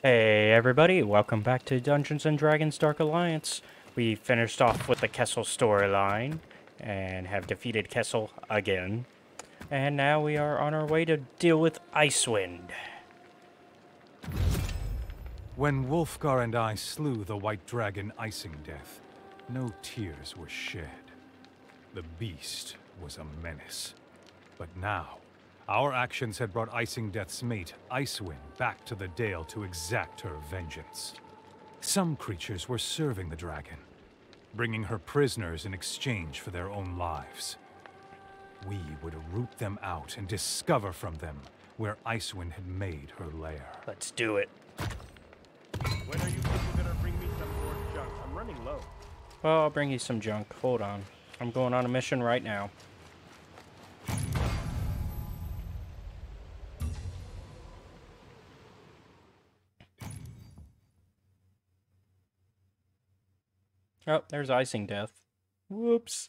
Hey everybody, welcome back to Dungeons & Dragons Dark Alliance. We finished off with the Kessel storyline and have defeated Kessel again. And now we are on our way to deal with Icewind. When Wolfgar and I slew the white dragon Icing Death, no tears were shed. The beast was a menace. But now, our actions had brought Icing Death's mate, Icewind, back to the Dale to exact her vengeance. Some creatures were serving the dragon, bringing her prisoners in exchange for their own lives. We would root them out and discover from them where Icewind had made her lair. Let's do it. When are you people gonna bring me some more junk? I'm running low. Well, I'll bring you some junk. Hold on. I'm going on a mission right now. Oh, there's Icing Death. Whoops.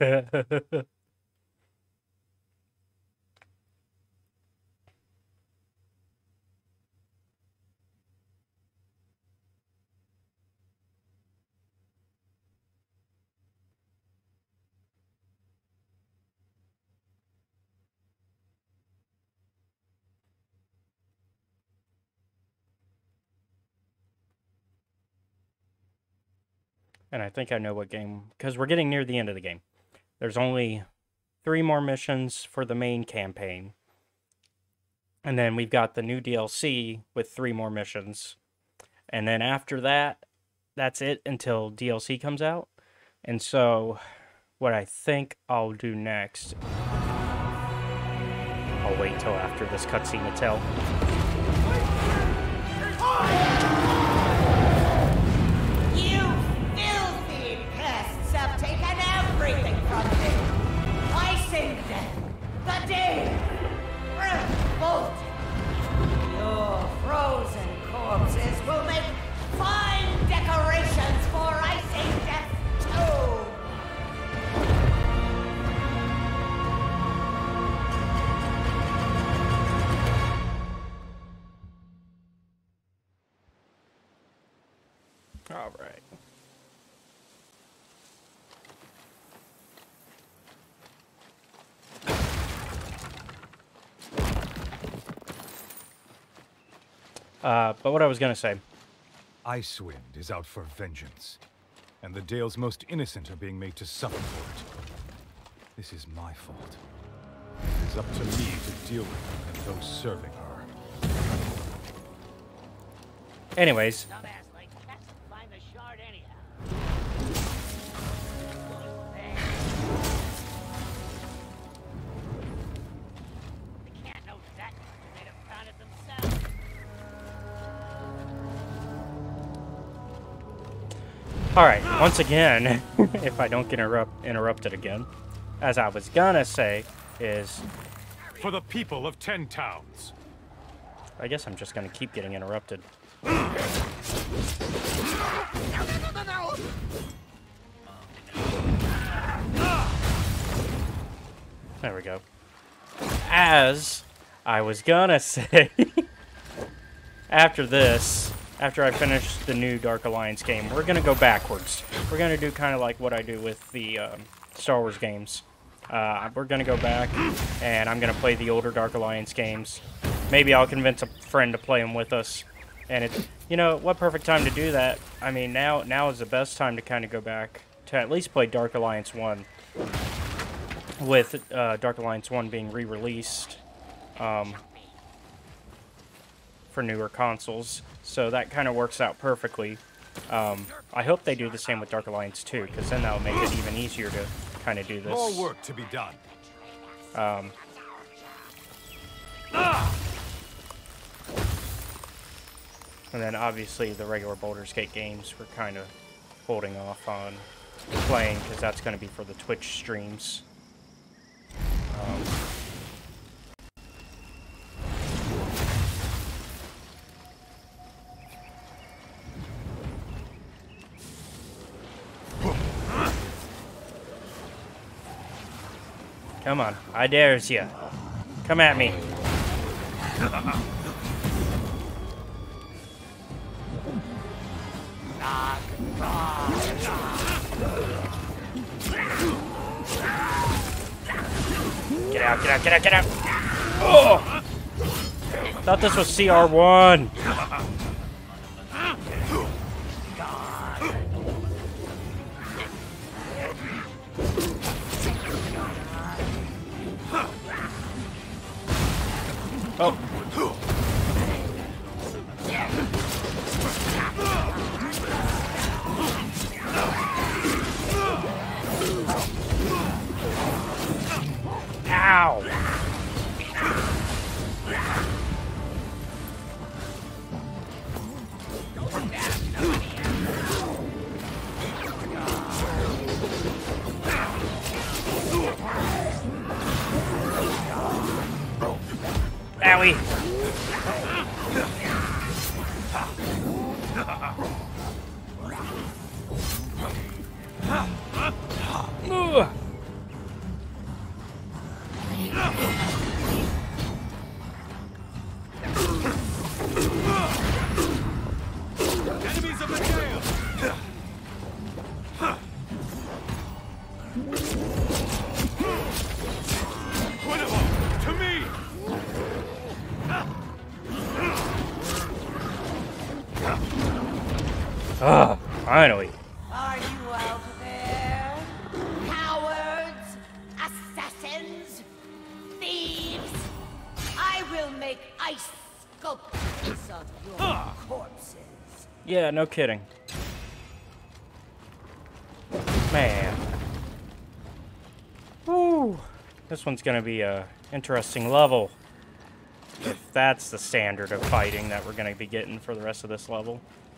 And I think I know what game, because we're getting near the end of the game. There's only 3 more missions for the main campaign. And then we've got the new DLC with 3 more missions. And then after that, that's it until DLC comes out. And so, what I think I'll do next, I'll wait till after this cutscene to tell. Everything from me. Icing Death, the day, revolt. Your frozen corpses will make fine decorations for Icing Death's tomb. All right. But what I was going to say. Icewind is out for vengeance, and the Dale's most innocent are being made to suffer for it. This is my fault. It is up to me to deal with her and those serving her. Anyways. Dumbass like cats find the shard anyhow. They can't know that. They'd have found it themselves. Alright, once again, if I don't get interrupted again, as I was gonna say, is... For the people of 10 towns. I guess I'm just gonna keep getting interrupted. There we go. As I was gonna say, after this... After I finish the new Dark Alliance game, we're going to go backwards. We're going to do kind of like what I do with the Star Wars games. We're going to go back, and I'm going to play the older Dark Alliance games. Maybe I'll convince a friend to play them with us. And it's, you know, what perfect time to do that? I mean, now is the best time to kind of go back to at least play Dark Alliance 1. With Dark Alliance 1 being re-released for newer consoles. So that kind of works out perfectly. I hope they do the same with Dark Alliance 2, because then that'll make it even easier to kind of do this. More work to be done. And then obviously the regular Baldur's Gate games we're kind of holding off on playing, because that's going to be for the Twitch streams. Come on, I dares you. Come at me. Get out, get out, get out, get out! Oh! Thought this was CR1. Oh. Ow. Owie. Ugh. Enemies of the jail! Winnable! To me! Ah, finally. Are you out there? Cowards! Assassins! Thieves! I will make ice sculptures of your corpses. Yeah, no kidding. Man. Woo. This one's gonna be a interesting level. If that's the standard of fighting that we're gonna be getting for the rest of this level.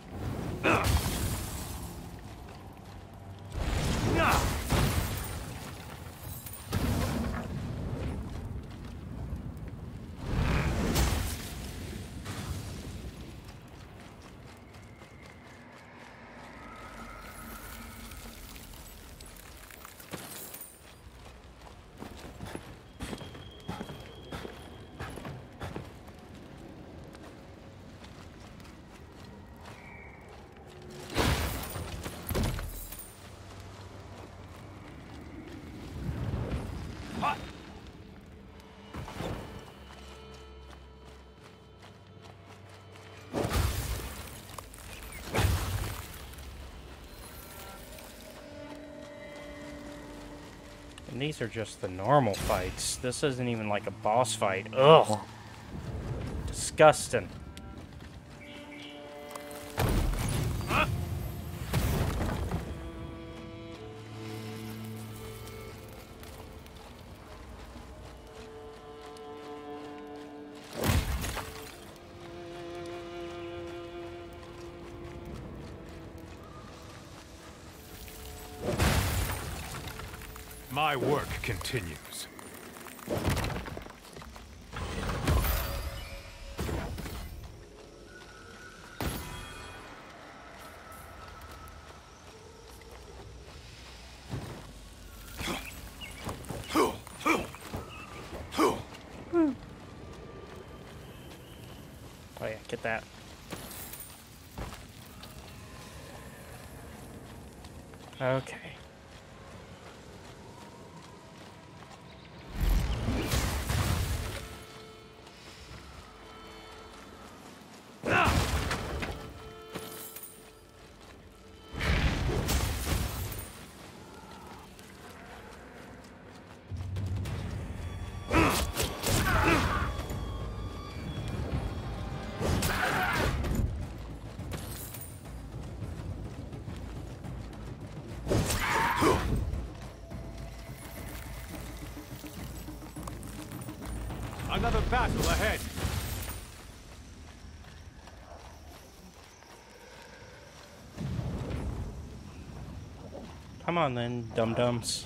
And these are just the normal fights. This isn't even like a boss fight. Ugh. Disgusting. My work continues. Oh yeah, get that. Okay. Another battle ahead! Come on then, dum-dums.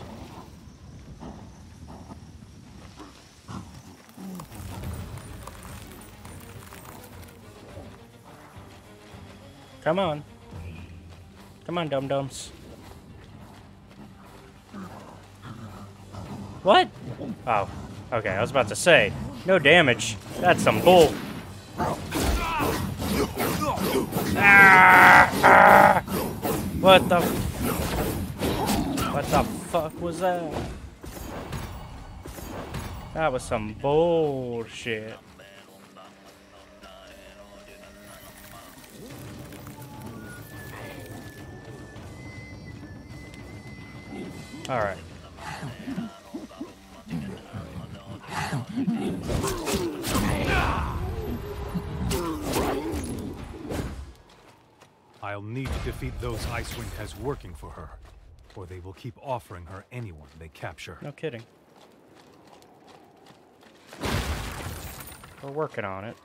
Come on. Come on, dum-dums. What? Oh, okay, I was about to say. No damage. That's some bull. Ah! What the fuck was that? That was some bullshit. All right. I'll need to defeat those Icewind has working for her, or they will keep offering her anyone they capture. No kidding. We're working on it.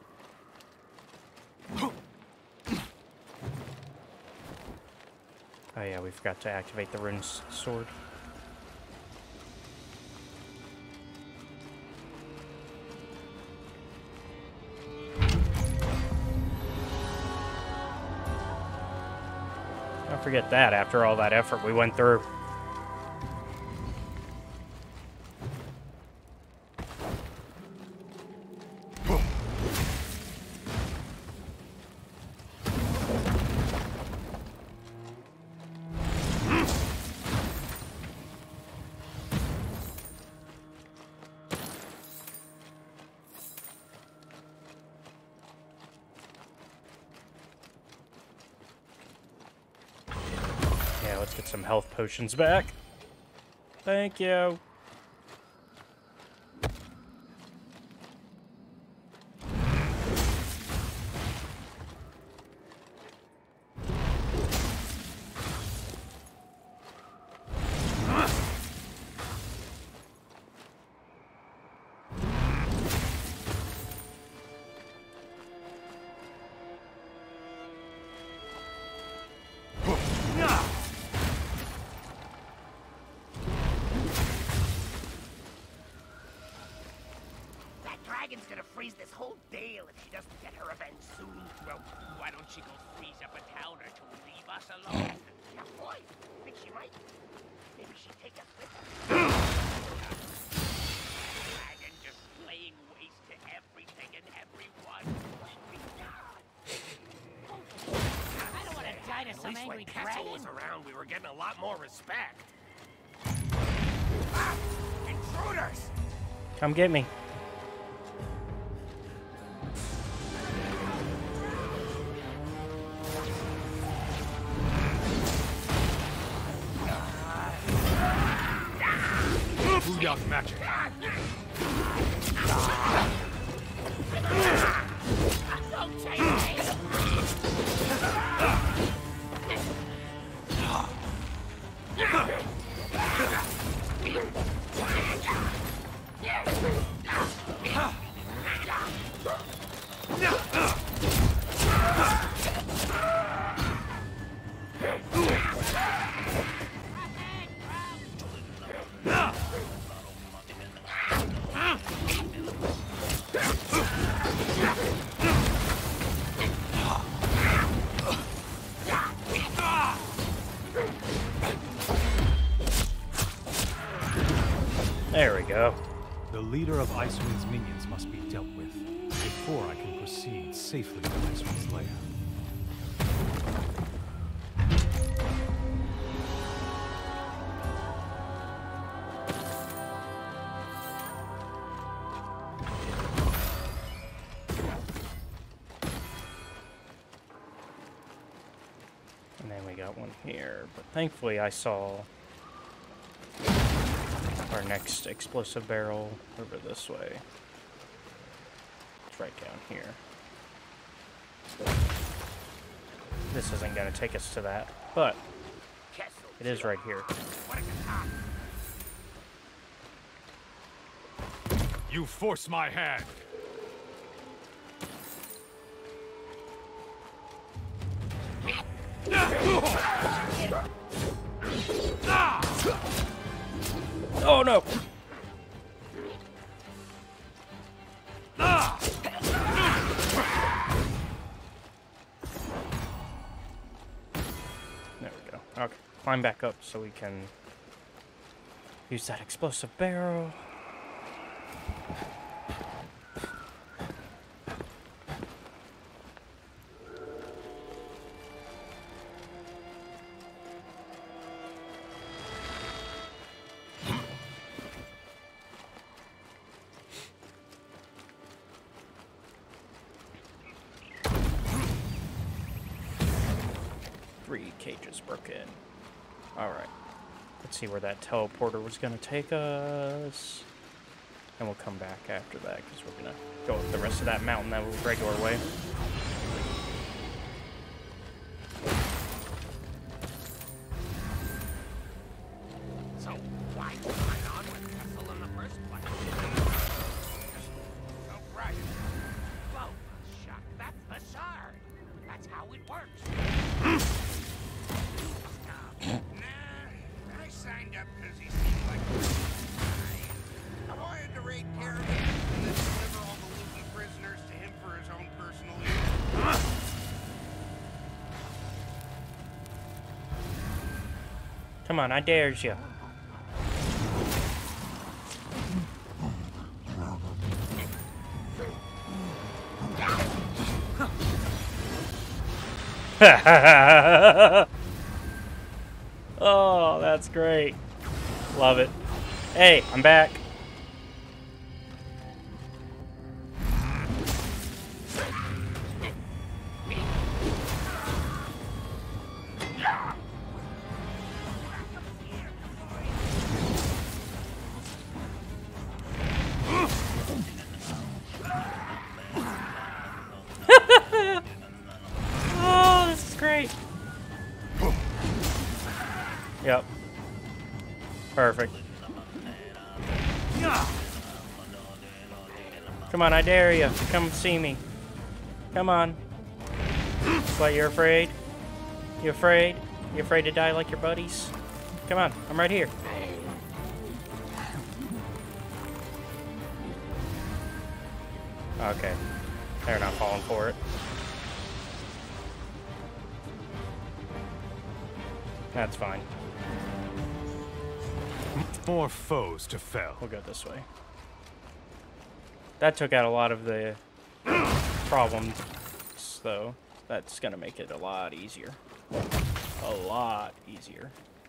Oh yeah, we forgot to activate the rune's sword. Don't forget that after all that effort we went through. Let's get some health potions back. Thank you. Dragon's gonna freeze this whole deal if she doesn't get her revenge soon. Well, why don't she go freeze up a town or two and leave us alone? Yeah, boy, think she might? Maybe she'd take us with her. Dragon just laying waste to everything and everyone. I don't want to die to some angry dragon. At least when Castle was around, we were getting a lot more respect. Ah! Intruders! Come get me. Booyah magic. Don't take me. There we go. The leader of Icewind's minions must be dealt with before I can proceed safely to Icewind's lair. And then we got one here, but thankfully I saw our next explosive barrel over this way. It's right down here. This isn't going to take us to that, but it is right here. You force my hand! Oh no! There we go. Okay, climb back up so we can use that explosive barrel. 3 cages broken. Alright. Let's see where that teleporter was going to take us. And we'll come back after that, because we're going to go up the rest of that mountain that regular way. So, why sign on with Kessel in the first place? Oh, right. Whoa, shut. That's the shard. That's how it works. Nah, I signed up because he seemed like a guy. I wanted to raid caravans and then deliver all the looting prisoners to him for his own personal use. Come on, I dares you. Oh, that's great. Love it. Hey, I'm back. Oh, this is great. Yep. Perfect. Come on, I dare you. Come see me. Come on. What, you're afraid? You afraid? You afraid to die like your buddies? Come on, I'm right here. Okay. They're not falling for it. That's fine. More foes to fell. We'll go this way. That took out a lot of the problems, though. That's gonna make it a lot easier. A lot easier.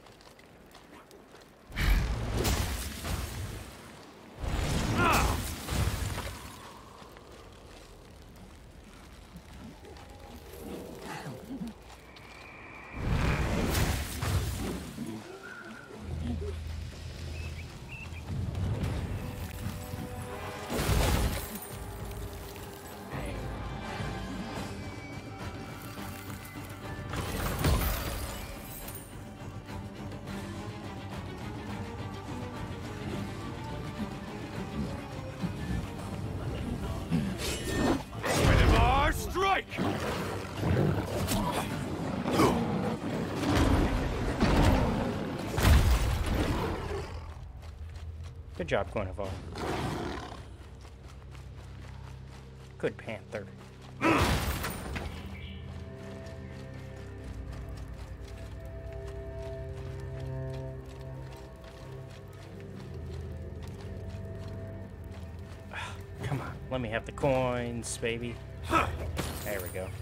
Strike! Good job, Guinevere. Good Panther. Come on, let me have the coins, baby. There we go.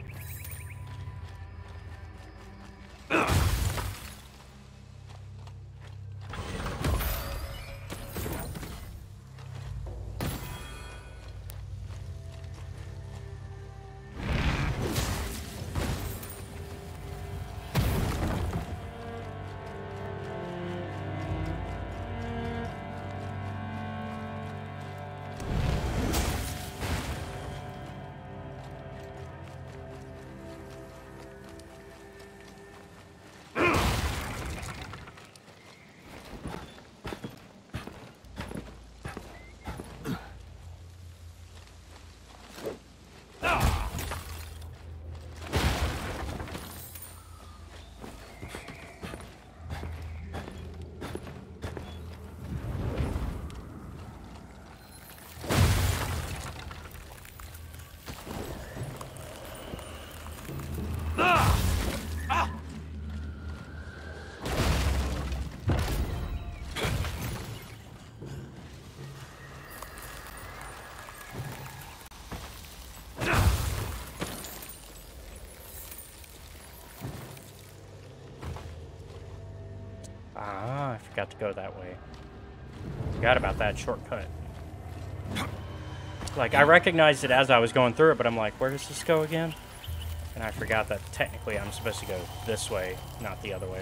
Ah, I forgot to go that way. Forgot about that shortcut. Like, I recognized it as I was going through it, but I'm like, where does this go again? And I forgot that technically I'm supposed to go this way, not the other way.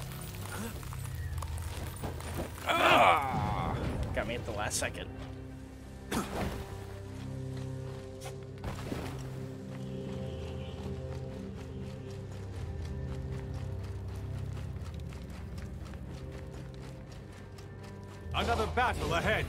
Got me at the last second. Another battle ahead.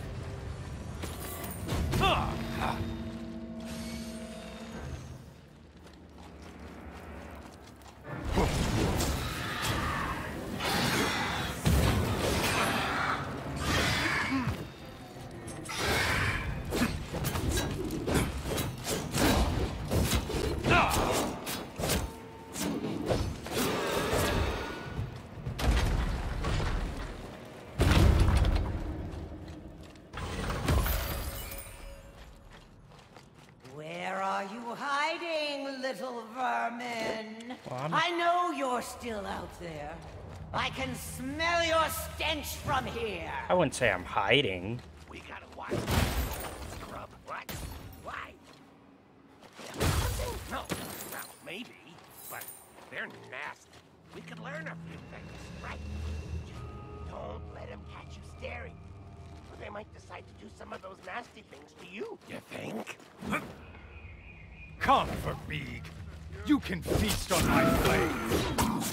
Where are you hiding, little vermin? Well, I know you're still out there. I can smell your stench from here. I wouldn't say I'm hiding. We gotta watch this scrub. What? Why? Something? No. Well, maybe, but they're nasty. We could learn a few things, right? Just don't let them catch you staring. Or they might decide to do some of those nasty things to you. You think? Come for Beeg. You can feast on my flames.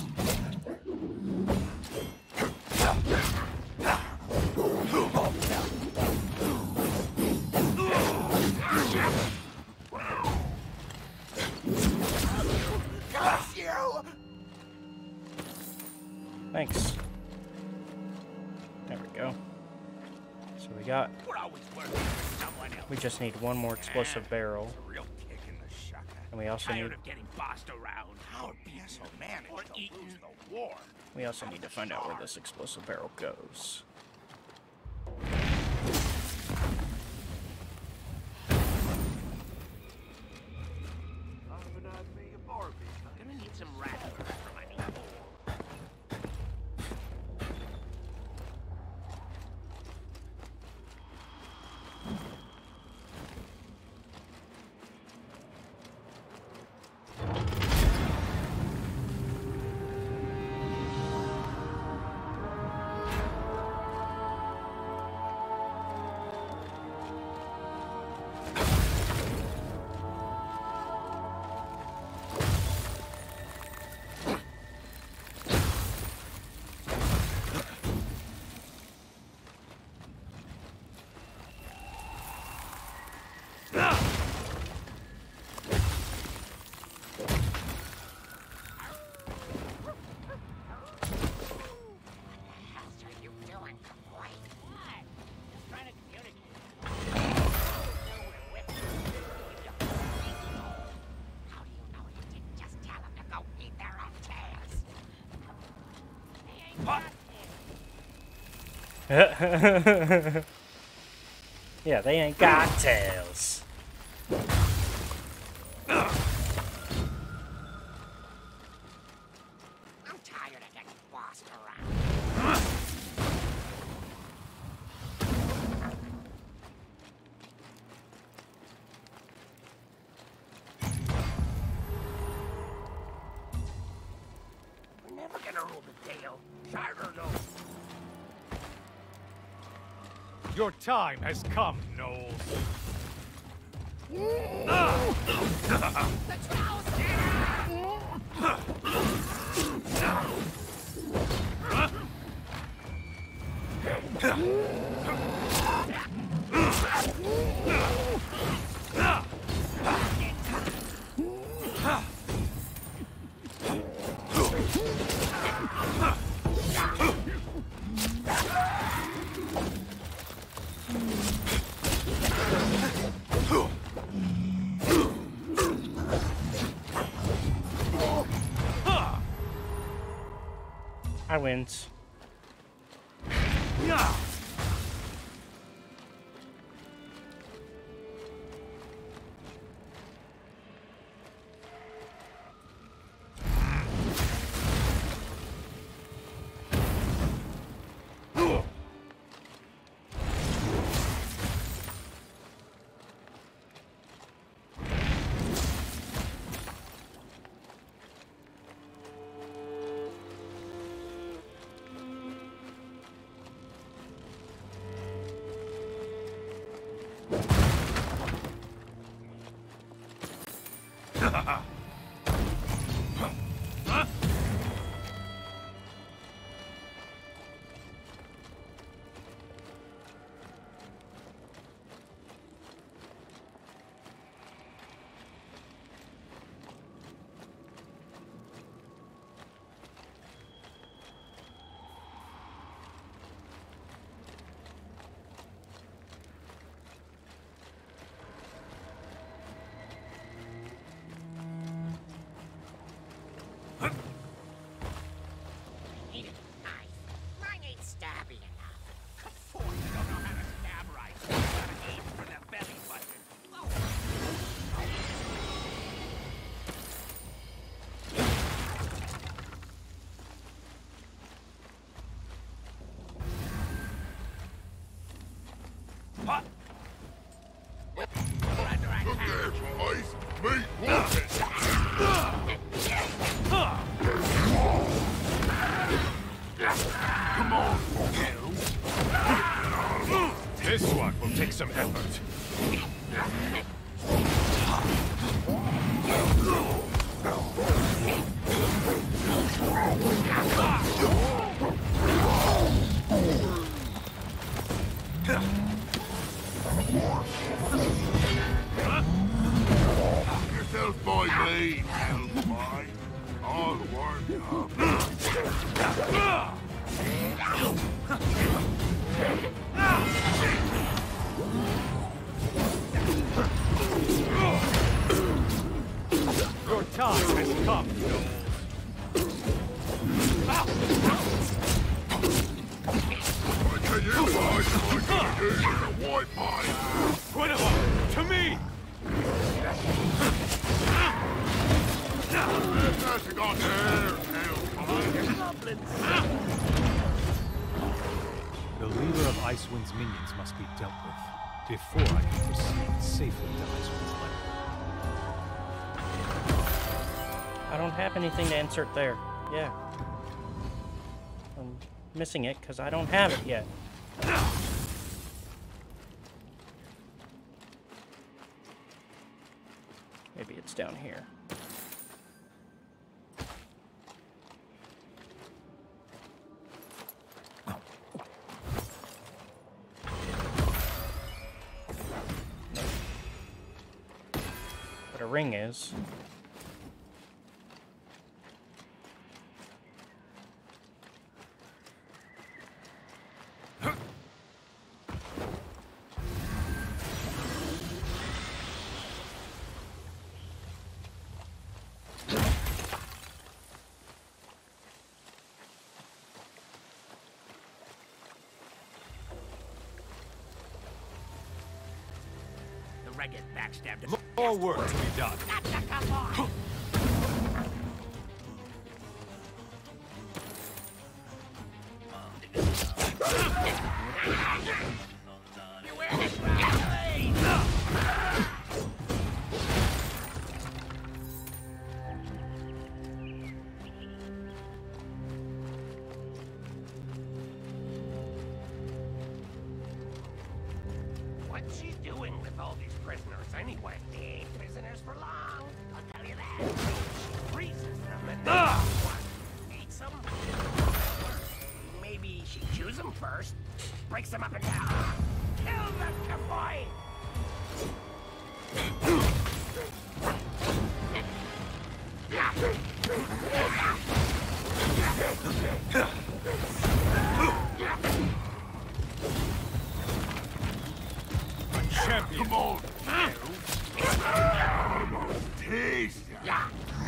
Got you! Thanks. There we go. So we got... We're always working for someone else. We just need one more explosive barrel. It's a real kick in the shucker. And we also Tired need... of getting bossed around. How so managed or eaten the war. We also need to find out where this explosive barrel goes. I'm gonna need some radicals for my new bowl. Yeah, they ain't got tails. I'm tired of getting bossed around. We're never gonna rule the Dale. Charter knows. Your time has come, Knowles. I wins. take some effort. Yourself by me, Hellboy. All worked up. Your time has come. What can you guys like to use a white mine? Guinevere, to me! That's a goddamn Hellboy. The leader of Icewind's minions must be dealt with before I can proceed safely to Icewind's lair. I don't have anything to insert there. Yeah. I'm missing it because I don't have it yet. Maybe it's down here. What a ring is. The Regan backstabbed us. More work to be done. Not the Cowboy! You wear this right? What's she doing with all these prisoners anyway? They ain't prisoners for long, I'll tell you that. She freezes them and then what? Eats them? Maybe she chews them first, breaks them up and down. Kill the Cowboy! Champion. Come on. Taste ya.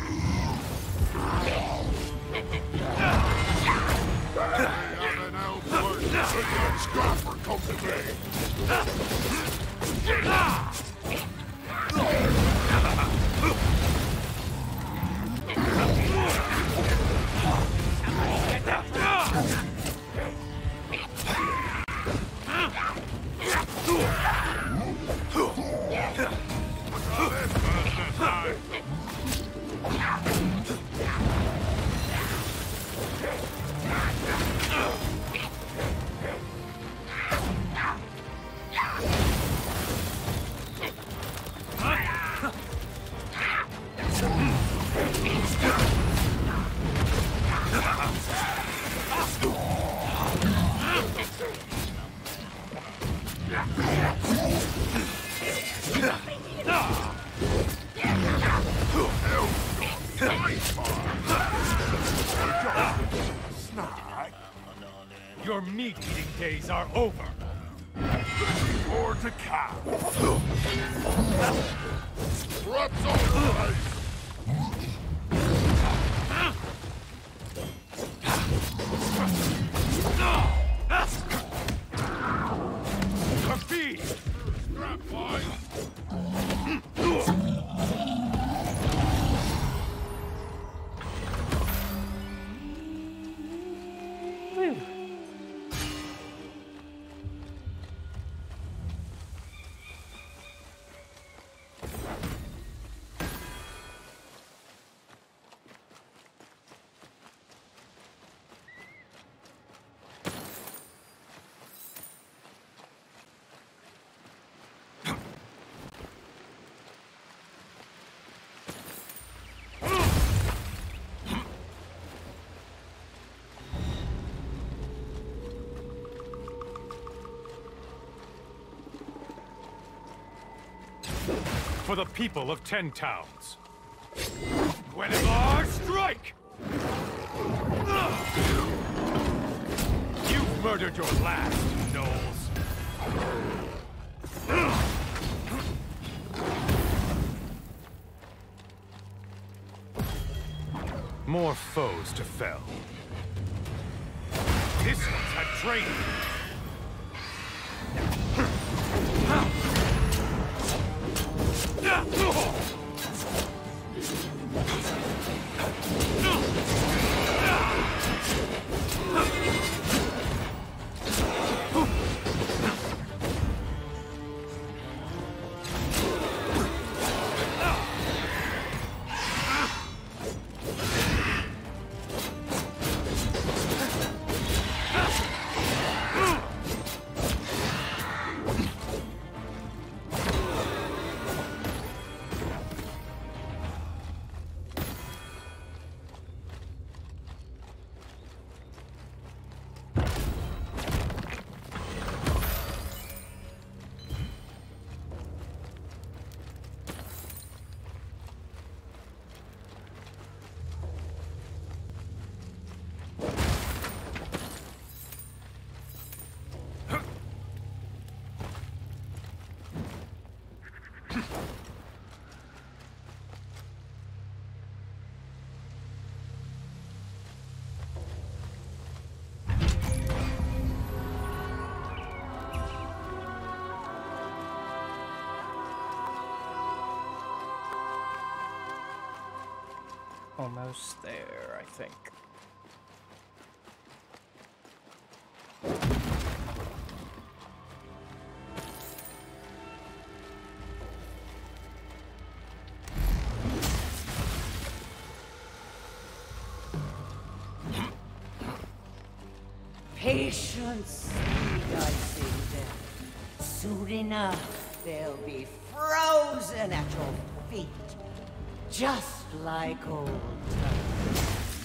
I'm an outward. Take that scrapper, come Your meat-eating days are over. Or to cow. Straps on right. Feed! Strap line. for the people of 10 towns. Guinevere, strike! You've murdered your last, gnolls. More foes to fell. This one's had training. Almost there, I think. Patience, sweet icing death. Soon enough, they'll be frozen at your feet, just like old times.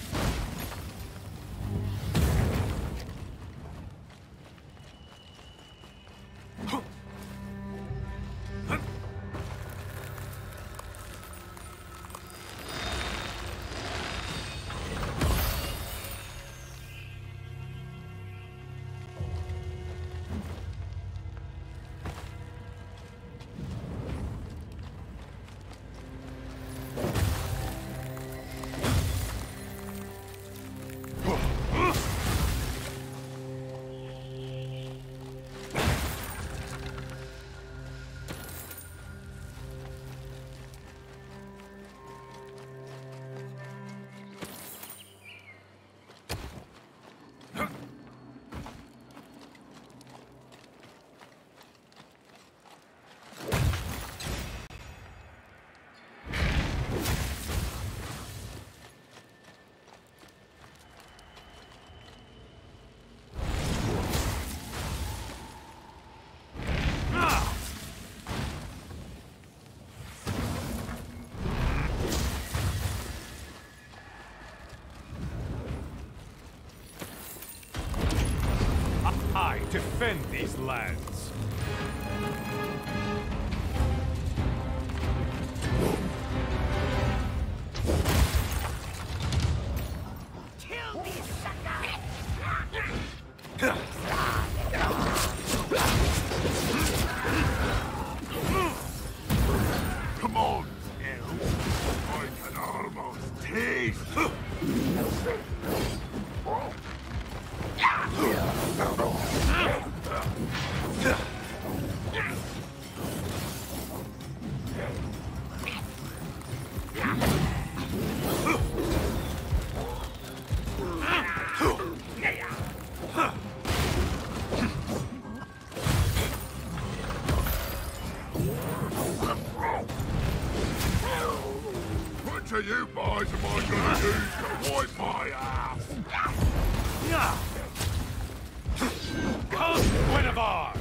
I defend these lands. Kill these suckers! Come on, elf. I can almost taste. What are you boys am I gonna use to wipe my ass? Come, Guinevere!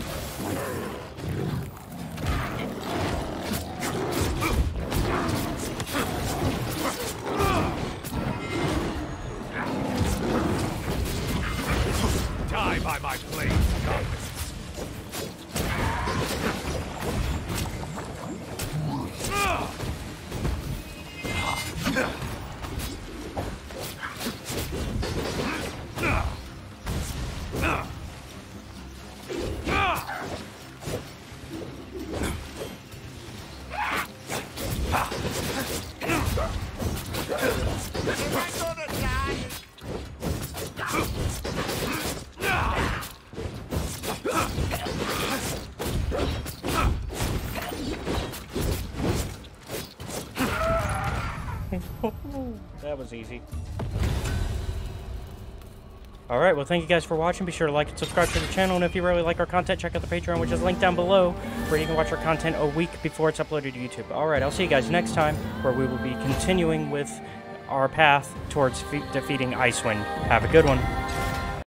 Die by my blade, goddess. That was easy. Alright, well thank you guys for watching. Be sure to like and subscribe to the channel. And if you really like our content, check out the Patreon, which is linked down below, where you can watch our content a week before it's uploaded to YouTube. Alright, I'll see you guys next time, where we will be continuing with our path towards defeating Icewind. Have a good one.